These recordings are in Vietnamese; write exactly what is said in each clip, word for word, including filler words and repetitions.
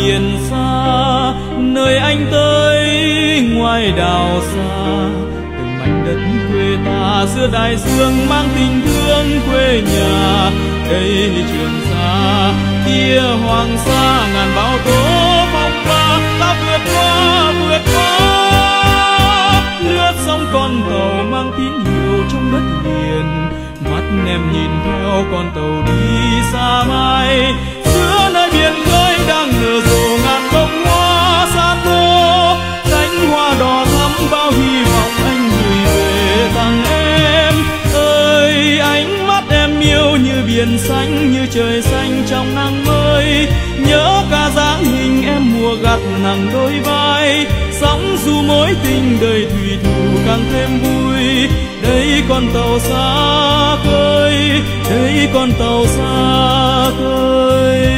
biển xa, nơi anh tới ngoài đảo xa. Từng mảnh đất quê ta giữa đại dương mang tình thương quê nhà. Đây Trường Sa, kia Hoàng Sa, ngàn bão tố phong ba, ta vượt qua vượt qua. Lướt sóng con tàu mang tín hiệu trong đất liền, mắt em nhìn theo con tàu đi xa mãi. Giữa nơi biển khơi đang nở rộ ngàn bông hoa san hô, cánh hoa đỏ thắm bao hy vọng anh gửi về tặng em. Ơi ánh mắt em yêu như biển xanh, như trời xanh trong nắng mới. Nhớ cả dáng hình em mùa gặt nặng đôi vai, sóng dù mối tình đời thủy thủ càng thêm vui. Đây con tàu xa khơi, đây con tàu xa khơi.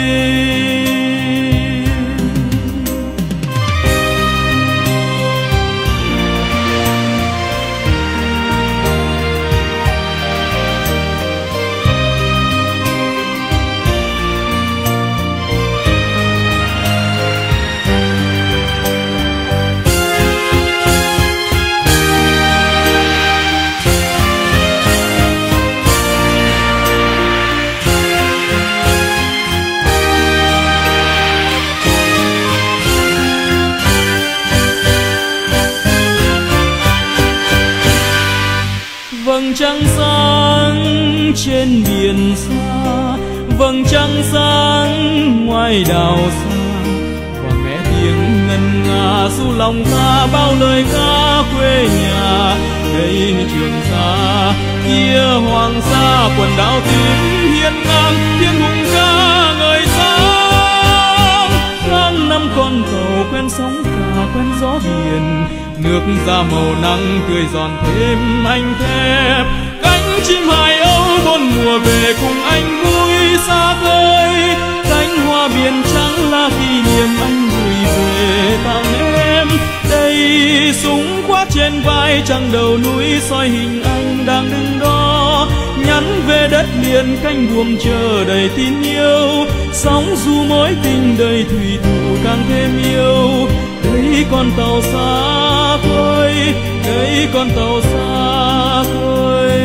Vầng trăng sáng trên biển xa, vầng trăng sáng ngoài đảo xa. Và nghe tiếng ngân nga ru lòng ta bao lời ca quê nhà. Đây Trường Sa, kia Hoàng Sa, quần đảo tím hiên ngang, tiếng hùng ca ngời sáng. Tháng năm con tàu quen sóng cả quen gió biển, nước ra màu nắng tươi giòn thêm anh thép. Cánh chim hải âu bốn mùa về cùng anh vui xa khơi. Cánh hoa biển trắng là kỷ niệm anh gửi về tặng em. Đây súng khoác trên vai, trăng đầu núi soi hình anh đang đứng đó. Nhắn về đất liền cánh buồm chờ đầy tin yêu, sóng du mối tình đời thủy thủ càng thêm yêu. Đây con tàu xa khơi, đây con tàu xa khơi.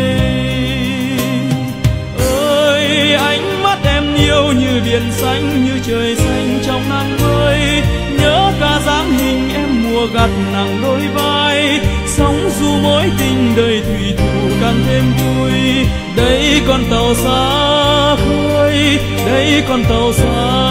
Ơi ánh mắt em yêu như biển xanh, như trời xanh trong nắng mới. Nhớ cả dáng hình em mùa gặt nặng đôi vai, sóng du mối tình đời thủy thủ càng thêm vui. Đây con tàu xa khơi, đây con tàu xa